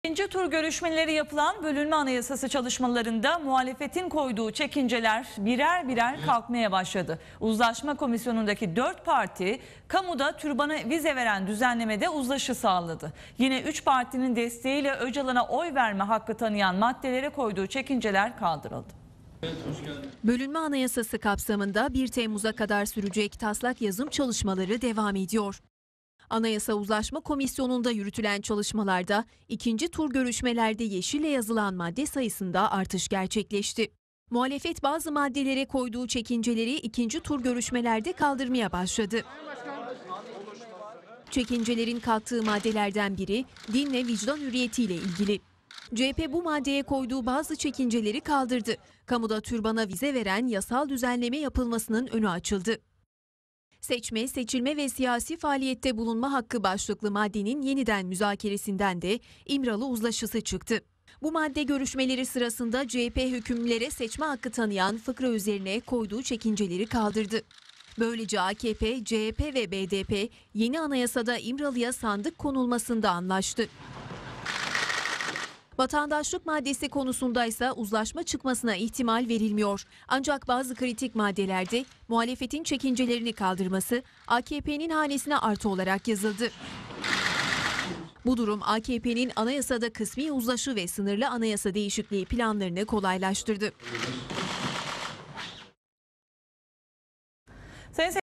İkinci tur görüşmeleri yapılan bölünme anayasası çalışmalarında muhalefetin koyduğu çekinceler birer birer kalkmaya başladı. Uzlaşma komisyonundaki 4 parti kamuda türbana vize veren düzenlemede uzlaşı sağladı. Yine 3 partinin desteğiyle Öcalan'a oy verme hakkı tanıyan maddelere koyduğu çekinceler kaldırıldı. Bölünme anayasası kapsamında 1 Temmuz'a kadar sürecek taslak yazım çalışmaları devam ediyor. Anayasa Uzlaşma Komisyonu'nda yürütülen çalışmalarda ikinci tur görüşmelerde yeşille yazılan madde sayısında artış gerçekleşti. Muhalefet bazı maddelere koyduğu çekinceleri ikinci tur görüşmelerde kaldırmaya başladı. Çekincelerin kalktığı maddelerden biri din ve vicdan hürriyetiyle ilgili. CHP bu maddeye koyduğu bazı çekinceleri kaldırdı. Kamuda türbana vize veren yasal düzenleme yapılmasının önü açıldı. Seçme, seçilme ve siyasi faaliyette bulunma hakkı başlıklı maddenin yeniden müzakeresinden de İmralı uzlaşısı çıktı. Bu madde görüşmeleri sırasında CHP hükümlülere seçme hakkı tanıyan fıkra üzerine koyduğu çekinceleri kaldırdı. Böylece AKP, CHP ve BDP yeni anayasada İmralı'ya sandık konulmasında anlaştı. Vatandaşlık maddesi konusunda ise uzlaşma çıkmasına ihtimal verilmiyor. Ancak bazı kritik maddelerde muhalefetin çekincelerini kaldırması AKP'nin hanesine artı olarak yazıldı. Bu durum AKP'nin anayasada kısmi uzlaşı ve sınırlı anayasa değişikliği planlarını kolaylaştırdı.